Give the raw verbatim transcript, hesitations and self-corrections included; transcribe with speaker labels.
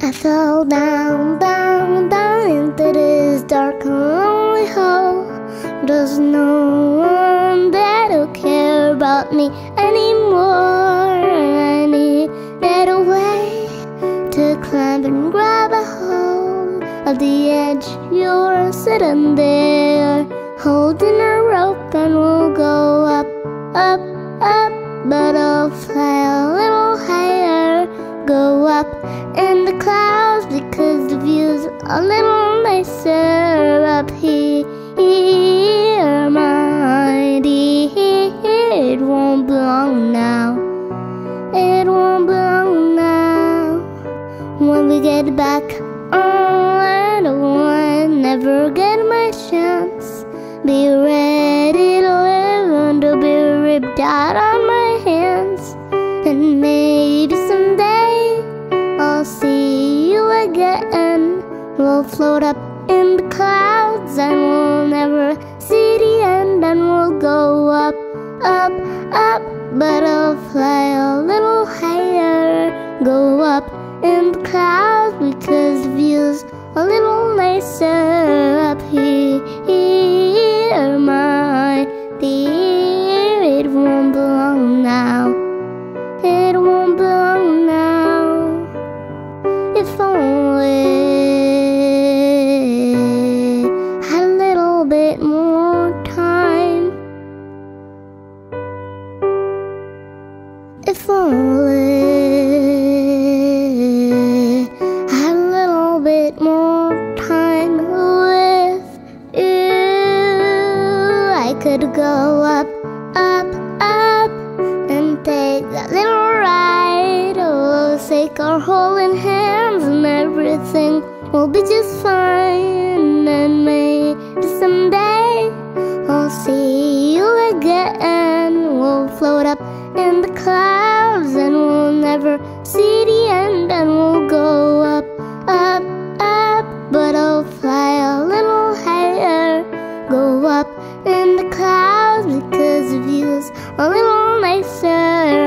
Speaker 1: I fell down, down, down into this dark and lonely hole. There's no one there to care about me anymore. I needed a way to climb and grab a hold of the edge. You're sitting there holding a rope, and we'll go up, up, up. But I'll fly a little higher, go up in the clouds, because the view's a little nicer up here. My dear, it won't belong now. It won't belong now. When we get back on, I never get my chance. Be ready to live and to be ripped out on my hands. And maybe someday I'll see you again. We'll float up in the clouds and we'll never see the end. And we'll go up, up, up, but I'll fly a little higher. Go up in the clouds because the view's a little nicer up here. My dear, it won't belong now. It won't belong now. If only had a little bit more time. If only had a little bit more time with you, I could go up, up, up, and take that little ride. Oh, take our holding hands and everything will be just fine. And maybe someday I'll see you again. We'll float up in the clouds and we'll never see the end. And we'll go up, up, up, but I'll fly a little higher. Go up in the clouds because the view's a little nicer